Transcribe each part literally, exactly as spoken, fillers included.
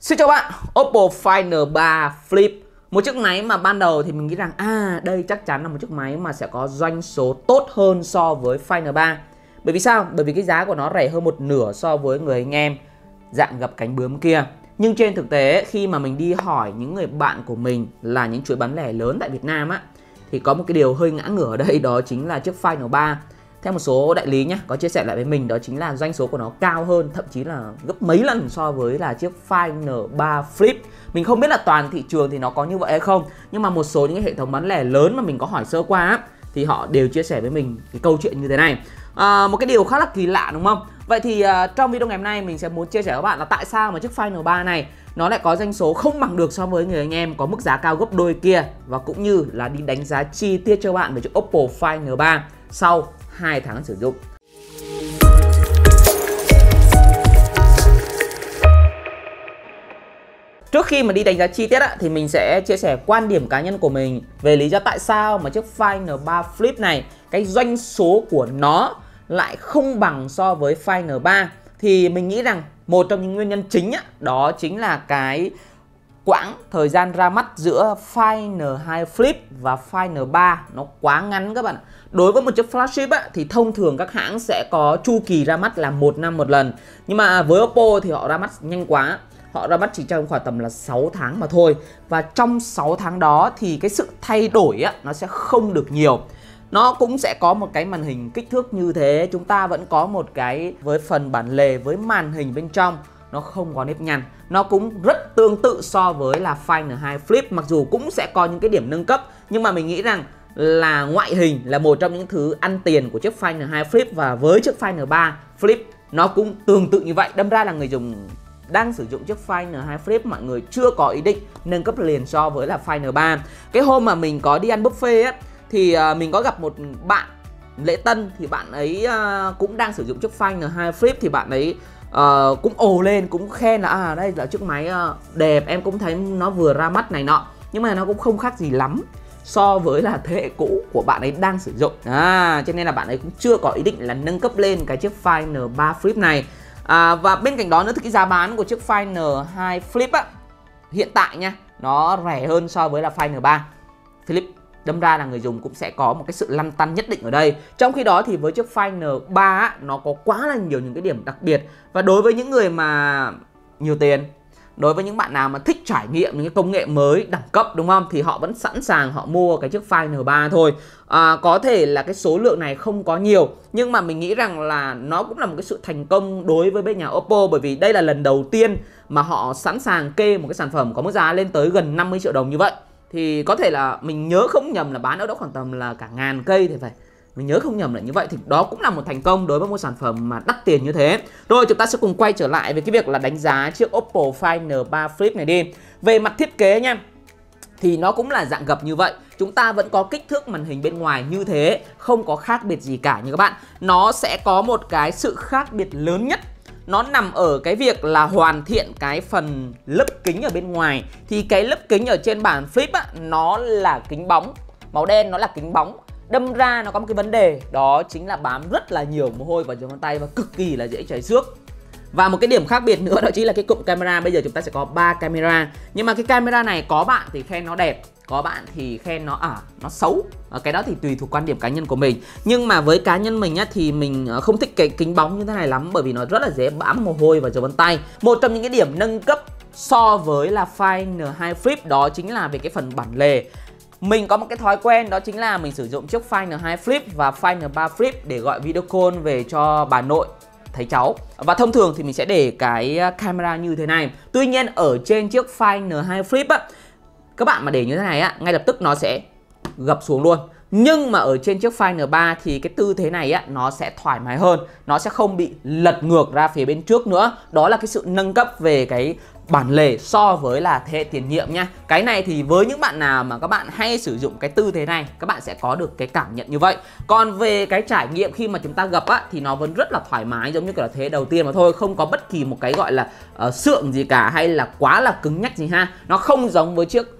Xin chào bạn, Oppo Find N ba Flip. Một chiếc máy mà ban đầu thì mình nghĩ rằng à đây chắc chắn là một chiếc máy mà sẽ có doanh số tốt hơn so với Find N ba. Bởi vì sao? Bởi vì cái giá của nó rẻ hơn một nửa so với người anh em dạng gập cánh bướm kia. Nhưng trên thực tế khi mà mình đi hỏi những người bạn của mình là những chuỗi bán lẻ lớn tại Việt Nam á, thì có một cái điều hơi ngã ngửa ở đây, đó chính là chiếc Find N ba. Theo một số đại lý nhé, có chia sẻ lại với mình, đó chính là doanh số của nó cao hơn, thậm chí là gấp mấy lần so với là chiếc Find N ba Flip. Mình không biết là toàn thị trường thì nó có như vậy hay không, nhưng mà một số những cái hệ thống bán lẻ lớn mà mình có hỏi sơ qua á, thì họ đều chia sẻ với mình cái câu chuyện như thế này. À, một cái điều khá là kỳ lạ đúng không? Vậy thì uh, trong video ngày hôm nay mình sẽ muốn chia sẻ với các bạn là tại sao mà chiếc Find N ba này nó lại có doanh số không bằng được so với người anh em có mức giá cao gấp đôi kia, và cũng như là đi đánh giá chi tiết cho bạn về chiếc Oppo Find N ba sau hai tháng sử dụng. Trước khi mà đi đánh giá chi tiết á, thì mình sẽ chia sẻ quan điểm cá nhân của mình về lý do tại sao mà chiếc Find N ba Flip này cái doanh số của nó lại không bằng so với Find N ba. Thì mình nghĩ rằng một trong những nguyên nhân chính á, đó chính là cái quãng thời gian ra mắt giữa Find N hai Flip và Find N ba nó quá ngắn các bạn. Đối với một chiếc flagship á, thì thông thường các hãng sẽ có chu kỳ ra mắt là một năm một lần. Nhưng mà với Oppo thì họ ra mắt nhanh quá. Họ ra mắt chỉ trong khoảng tầm là sáu tháng mà thôi. Và trong sáu tháng đó thì cái sự thay đổi á, nó sẽ không được nhiều. Nó cũng sẽ có một cái màn hình kích thước như thế. Chúng ta vẫn có một cái với phần bản lề, với màn hình bên trong nó không có nếp nhăn. Nó cũng rất tương tự so với là Find N hai Flip. Mặc dù cũng sẽ có những cái điểm nâng cấp, nhưng mà mình nghĩ rằng là ngoại hình là một trong những thứ ăn tiền của chiếc Find N hai Flip. Và với chiếc Find N ba Flip nó cũng tương tự như vậy. Đâm ra là người dùng đang sử dụng chiếc Find N hai Flip, mọi người chưa có ý định nâng cấp liền so với là Find N ba. Cái hôm mà mình có đi ăn buffet á, thì uh, mình có gặp một bạn lễ tân, thì bạn ấy uh, cũng đang sử dụng chiếc Find N hai Flip. Thì bạn ấy uh, cũng ồ lên, cũng khen là à đây là chiếc máy uh, đẹp, em cũng thấy nó vừa ra mắt này nọ. Nhưng mà nó cũng không khác gì lắm so với là thế hệ cũ của bạn ấy đang sử dụng. à, Cho nên là bạn ấy cũng chưa có ý định là nâng cấp lên cái chiếc Find N ba Flip này. à, Và bên cạnh đó nữa thì cái giá bán của chiếc Find N hai Flip á, hiện tại nha, nó rẻ hơn so với là Find N ba Flip. Đâm ra là người dùng cũng sẽ có một cái sự lăn tăn nhất định ở đây. Trong khi đó thì với chiếc Find N ba á, nó có quá là nhiều những cái điểm đặc biệt. Và đối với những người mà nhiều tiền, đối với những bạn nào mà thích trải nghiệm những cái công nghệ mới đẳng cấp đúng không, thì họ vẫn sẵn sàng họ mua cái chiếc Find N ba thôi. à, Có thể là cái số lượng này không có nhiều, nhưng mà mình nghĩ rằng là nó cũng là một cái sự thành công đối với bên nhà Oppo. Bởi vì đây là lần đầu tiên mà họ sẵn sàng kê một cái sản phẩm có mức giá lên tới gần năm mươi triệu đồng như vậy. Thì có thể là mình nhớ không nhầm là bán ở đó khoảng tầm là cả ngàn cây thì phải. Mình nhớ không nhầm là như vậy. Thì đó cũng là một thành công đối với một sản phẩm mà đắt tiền như thế. Rồi chúng ta sẽ cùng quay trở lại với cái việc là đánh giá chiếc Oppo Find N ba Flip này đi. Về mặt thiết kế nha, thì nó cũng là dạng gập như vậy. Chúng ta vẫn có kích thước màn hình bên ngoài như thế, không có khác biệt gì cả nha các bạn. Nó sẽ có một cái sự khác biệt lớn nhất, nó nằm ở cái việc là hoàn thiện cái phần lớp kính ở bên ngoài. Thì cái lớp kính ở trên bản Flip á, nó là kính bóng, màu đen nó là kính bóng. Đâm ra nó có một cái vấn đề, đó chính là bám rất là nhiều mồ hôi vào dấu ngón tay và cực kỳ là dễ chảy xước. Và một cái điểm khác biệt nữa đó chính là cái cụm camera. Bây giờ chúng ta sẽ có ba camera. Nhưng mà cái camera này có bạn thì khen nó đẹp, có bạn thì khen nó à nó xấu. à, Cái đó thì tùy thuộc quan điểm cá nhân của mình. Nhưng mà với cá nhân mình á, thì mình không thích cái kính bóng như thế này lắm, bởi vì nó rất là dễ bám mồ hôi vào dấu ngón tay. Một trong những cái điểm nâng cấp so với là Find N hai Flip đó chính là về cái phần bản lề. Mình có một cái thói quen, đó chính là mình sử dụng chiếc Find N hai Flip và Find N ba Flip để gọi video call về cho bà nội thấy cháu. Và thông thường thì mình sẽ để cái camera như thế này. Tuy nhiên ở trên chiếc Find N hai Flip á, các bạn mà để như thế này á, ngay lập tức nó sẽ gập xuống luôn. Nhưng mà ở trên chiếc Find N ba thì cái tư thế này á, nó sẽ thoải mái hơn, nó sẽ không bị lật ngược ra phía bên trước nữa. Đó là cái sự nâng cấp về cái bản lề so với là thế hệ tiền nhiệm nha. Cái này thì với những bạn nào mà các bạn hay sử dụng cái tư thế này, các bạn sẽ có được cái cảm nhận như vậy. Còn về cái trải nghiệm khi mà chúng ta gập á, thì nó vẫn rất là thoải mái, giống như kiểu là thế hệ đầu tiên mà thôi. Không có bất kỳ một cái gọi là uh, sượng gì cả, hay là quá là cứng nhắc gì ha. Nó không giống với chiếc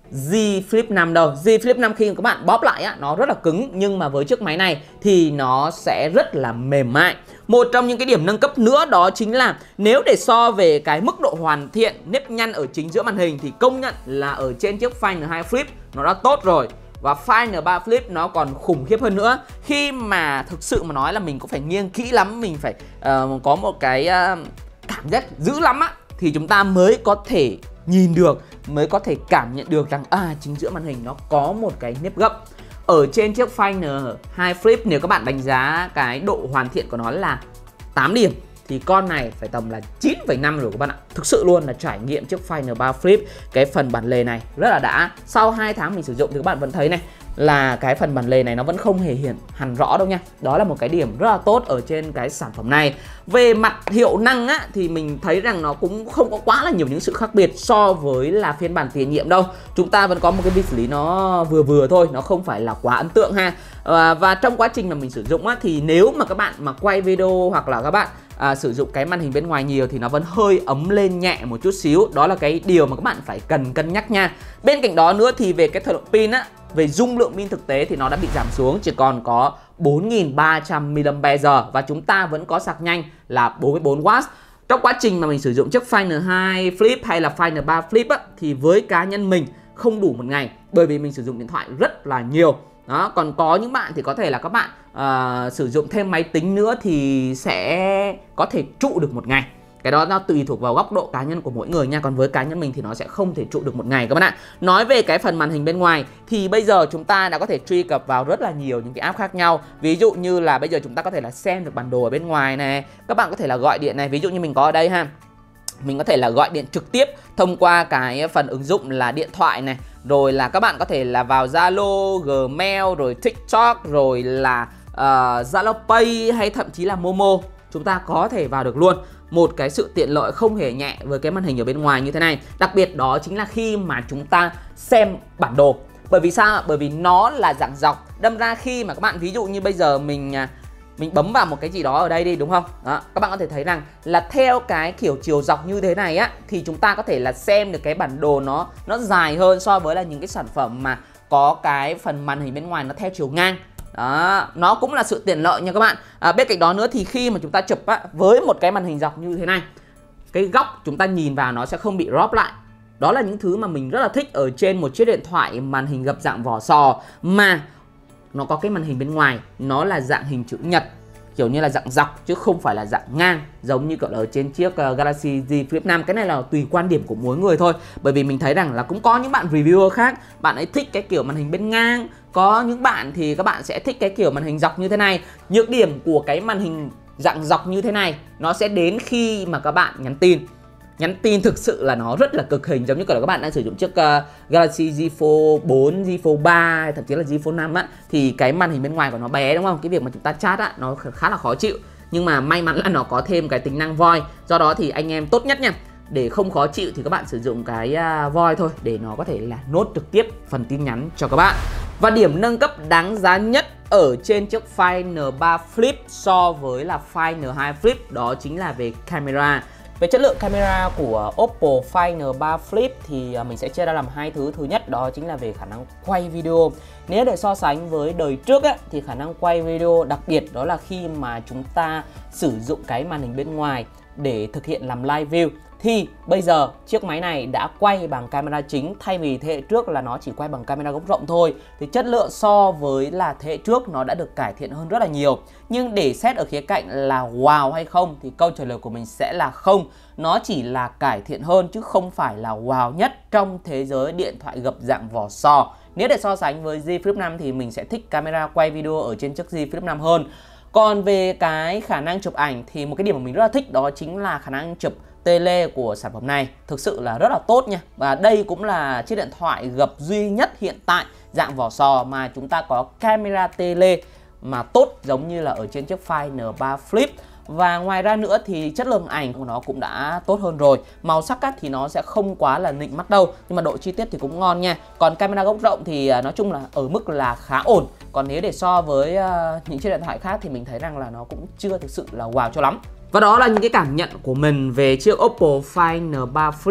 Z Flip năm đâu. Z Flip năm khi các bạn bóp lại á, nó rất là cứng, nhưng mà với chiếc máy này thì nó sẽ rất là mềm mại. Một trong những cái điểm nâng cấp nữa đó chính là nếu để so về cái mức độ hoàn thiện nếp nhăn ở chính giữa màn hình thì công nhận là ở trên chiếc Find N hai Flip nó đã tốt rồi. Và Find N ba Flip nó còn khủng khiếp hơn nữa. Khi mà thực sự mà nói là mình cũng phải nghiêng kỹ lắm, mình phải uh, có một cái uh, cảm giác dữ lắm á, thì chúng ta mới có thể nhìn được, mới có thể cảm nhận được rằng à, chính giữa màn hình nó có một cái nếp gấp. Ở trên chiếc Find N hai Flip, nếu các bạn đánh giá cái độ hoàn thiện của nó là tám điểm thì con này phải tầm là chín phẩy năm rồi các bạn ạ. Thực sự luôn là trải nghiệm chiếc Find N ba Flip, cái phần bản lề này rất là đã. Sau hai tháng mình sử dụng thì các bạn vẫn thấy này là cái phần bản lề này nó vẫn không hề hiện hẳn rõ đâu nha. Đó là một cái điểm rất là tốt ở trên cái sản phẩm này. Về mặt hiệu năng á, thì mình thấy rằng nó cũng không có quá là nhiều những sự khác biệt so với là phiên bản tiền nhiệm đâu. Chúng ta vẫn có một cái vi xử lý nó vừa vừa thôi, nó không phải là quá ấn tượng ha. à, Và trong quá trình mà mình sử dụng á, thì nếu mà các bạn mà quay video hoặc là các bạn À, sử dụng cái màn hình bên ngoài nhiều thì nó vẫn hơi ấm lên nhẹ một chút xíu. Đó là cái điều mà các bạn phải cần cân nhắc nha. Bên cạnh đó nữa thì về cái thời lượng pin á, về dung lượng pin thực tế thì nó đã bị giảm xuống, chỉ còn có bốn nghìn ba trăm mi li am pe giờ và chúng ta vẫn có sạc nhanh là bốn mươi bốn oát. Trong quá trình mà mình sử dụng chiếc Find N hai Flip hay là Find N ba Flip á, thì với cá nhân mình không đủ một ngày, bởi vì mình sử dụng điện thoại rất là nhiều. Đó, còn có những bạn thì có thể là các bạn uh, sử dụng thêm máy tính nữa thì sẽ có thể trụ được một ngày. Cái đó nó tùy thuộc vào góc độ cá nhân của mỗi người nha. Còn với cá nhân mình thì nó sẽ không thể trụ được một ngày các bạn ạ. Nói về cái phần màn hình bên ngoài thì bây giờ chúng ta đã có thể truy cập vào rất là nhiều những cái app khác nhau. Ví dụ như là bây giờ chúng ta có thể là xem được bản đồ ở bên ngoài này. Các bạn có thể là gọi điện này, ví dụ như mình có ở đây ha. Mình có thể là gọi điện trực tiếp thông qua cái phần ứng dụng là điện thoại này. Rồi là các bạn có thể là vào Zalo, Gmail, rồi TikTok, rồi là uh, Zalo Pay hay thậm chí là Momo. Chúng ta có thể vào được luôn. Một cái sự tiện lợi không hề nhẹ với cái màn hình ở bên ngoài như thế này. Đặc biệt đó chính là khi mà chúng ta xem bản đồ. Bởi vì sao? Bởi vì nó là dạng dọc. Đâm ra khi mà các bạn ví dụ như bây giờ mình mình bấm vào một cái gì đó ở đây đi, đúng không? Đó, các bạn có thể thấy rằng là theo cái kiểu chiều dọc như thế này á, thì chúng ta có thể là xem được cái bản đồ nó nó dài hơn so với là những cái sản phẩm mà có cái phần màn hình bên ngoài nó theo chiều ngang. Đó, nó cũng là sự tiện lợi nha các bạn. à, Bên cạnh đó nữa thì khi mà chúng ta chụp á, với một cái màn hình dọc như thế này, cái góc chúng ta nhìn vào nó sẽ không bị crop lại. Đó là những thứ mà mình rất là thích ở trên một chiếc điện thoại màn hình gập dạng vỏ sò, mà nó có cái màn hình bên ngoài nó là dạng hình chữ nhật, kiểu như là dạng dọc chứ không phải là dạng ngang giống như kiểu ở trên chiếc uh, Galaxy Z Flip năm. Cái này là tùy quan điểm của mỗi người thôi. Bởi vì mình thấy rằng là cũng có những bạn reviewer khác, bạn ấy thích cái kiểu màn hình bên ngang, có những bạn thì các bạn sẽ thích cái kiểu màn hình dọc như thế này. Nhược điểm của cái màn hình dạng dọc như thế này nó sẽ đến khi mà các bạn nhắn tin. Nhắn tin thực sự là nó rất là cực hình, giống như kiểu là các bạn đang sử dụng chiếc uh, Galaxy Z Fold bốn, Z Fold ba hay thậm chí là Z Fold năm á, thì cái màn hình bên ngoài của nó bé đúng không? Cái việc mà chúng ta chat á nó khá là khó chịu. Nhưng mà may mắn là nó có thêm cái tính năng voice. Do đó thì anh em tốt nhất nha, để không khó chịu thì các bạn sử dụng cái uh, voice thôi, để nó có thể là nốt trực tiếp phần tin nhắn cho các bạn. Và điểm nâng cấp đáng giá nhất ở trên chiếc Find N ba Flip so với là Find N hai Flip đó chính là về camera. Về chất lượng camera của Oppo Find N ba Flip thì mình sẽ chia ra làm hai thứ. Thứ nhất đó chính là về khả năng quay video. Nếu để so sánh với đời trước ấy, thì khả năng quay video đặc biệt đó là khi mà chúng ta sử dụng cái màn hình bên ngoài để thực hiện làm live view, thì bây giờ chiếc máy này đã quay bằng camera chính, thay vì thế hệ trước là nó chỉ quay bằng camera góc rộng thôi. Thì chất lượng so với là thế hệ trước nó đã được cải thiện hơn rất là nhiều. Nhưng để xét ở khía cạnh là wow hay không thì câu trả lời của mình sẽ là không. Nó chỉ là cải thiện hơn chứ không phải là wow nhất trong thế giới điện thoại gập dạng vỏ sò. Nếu để so sánh với Z Flip năm thì mình sẽ thích camera quay video ở trên chiếc Z Flip năm hơn. Còn về cái khả năng chụp ảnh thì một cái điểm mà mình rất là thích đó chính là khả năng chụp tele của sản phẩm này. Thực sự là rất là tốt nha. Và đây cũng là chiếc điện thoại gập duy nhất hiện tại dạng vỏ sò mà chúng ta có camera tele mà tốt giống như là ở trên chiếc Find N ba Flip. Và ngoài ra nữa thì chất lượng ảnh của nó cũng đã tốt hơn rồi. Màu sắc á, thì nó sẽ không quá là nịnh mắt đâu, nhưng mà độ chi tiết thì cũng ngon nha. Còn camera góc rộng thì nói chung là ở mức là khá ổn. Còn nếu để so với uh, những chiếc điện thoại khác thì mình thấy rằng là nó cũng chưa thực sự là wow cho lắm. Và đó là những cái cảm nhận của mình về chiếc Oppo Find N ba Flip.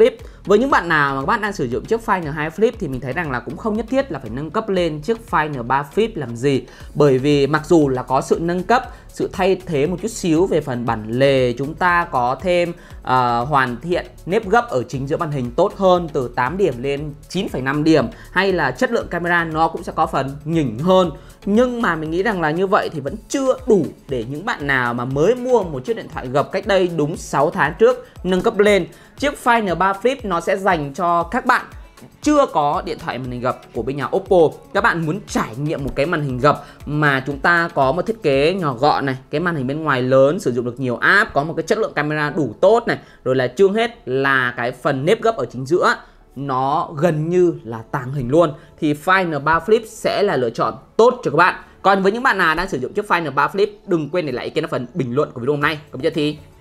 Với những bạn nào mà các bạn đang sử dụng chiếc Find N hai Flip thì mình thấy rằng là cũng không nhất thiết là phải nâng cấp lên chiếc Find N ba Flip làm gì. Bởi vì mặc dù là có sự nâng cấp, sự thay thế một chút xíu về phần bản lề, chúng ta có thêm uh, hoàn thiện nếp gấp ở chính giữa màn hình tốt hơn từ tám điểm lên chín phẩy năm điểm, hay là chất lượng camera nó cũng sẽ có phần nhỉnh hơn. Nhưng mà mình nghĩ rằng là như vậy thì vẫn chưa đủ để những bạn nào mà mới mua một chiếc điện thoại gập cách đây đúng sáu tháng trước nâng cấp lên. Chiếc Find N ba Flip nó sẽ dành cho các bạn chưa có điện thoại màn hình gập của bên nhà Oppo. Các bạn muốn trải nghiệm một cái màn hình gập mà chúng ta có một thiết kế nhỏ gọn này, cái màn hình bên ngoài lớn, sử dụng được nhiều app, có một cái chất lượng camera đủ tốt này, rồi là chưa hết là cái phần nếp gấp ở chính giữa nó gần như là tàng hình luôn, thì Find N ba Flip sẽ là lựa chọn tốt cho các bạn. Còn với những bạn nào đang sử dụng chiếc Find N ba Flip, đừng quên để lại ý kiến ở phần bình luận của video hôm nay. Còn bây giờ thì